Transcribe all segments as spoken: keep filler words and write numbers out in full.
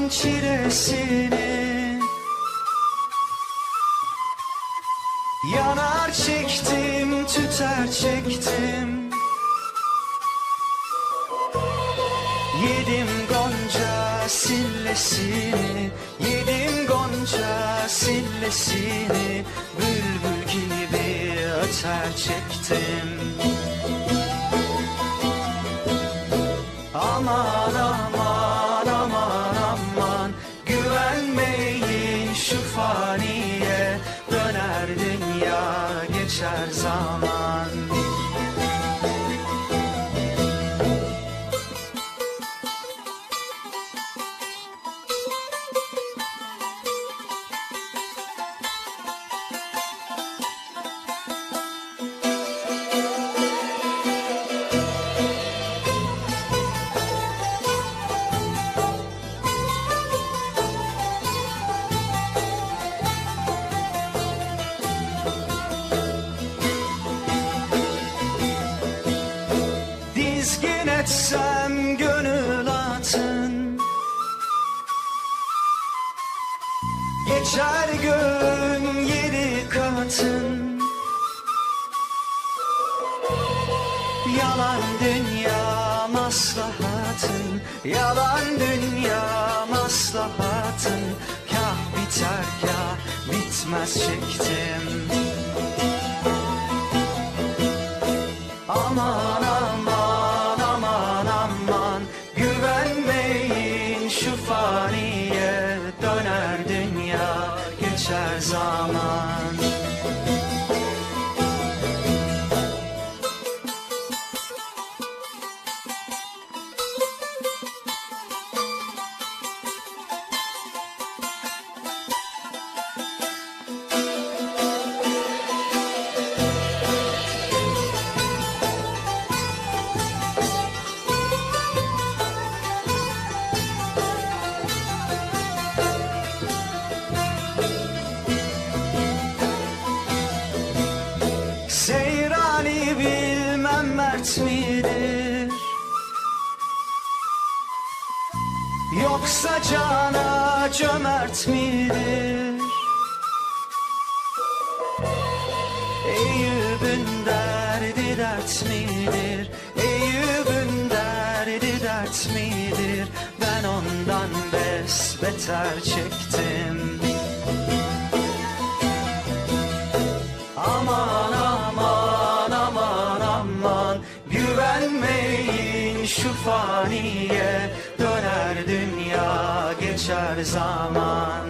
zaman çilesini, yanar çektim, tüter çektim. Yedim gonca sillesini, yedim gonca sillesini, bülbül gibi öter çektim. Aman aman aman aman, güvenmeyin şu faniye, döner dünya geçer zaman. Dizgin etsem gönül atın, geçer gün yedi katın. Yalan dünya maslahatın, yalan dünya maslahatın. Kah biter kah bitmez çektim. Aman aman aman aman, güvenmeyin şu faniye, döner dünya geçer zaman. Seyrani bilmem mert midir, yoksa cana cömert midir? Eyüp'ün derdi dert midir, Eyüp'ün derdi dert midir? Ben ondan besbeter çektim. Aman aman aman aman, güvenmeyin şu faniye, döner dünya geçer zaman.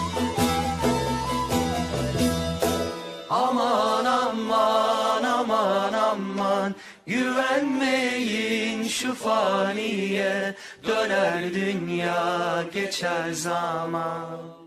Aman aman aman aman, güvenmeyin şu faniye, döner dünya geçer zaman.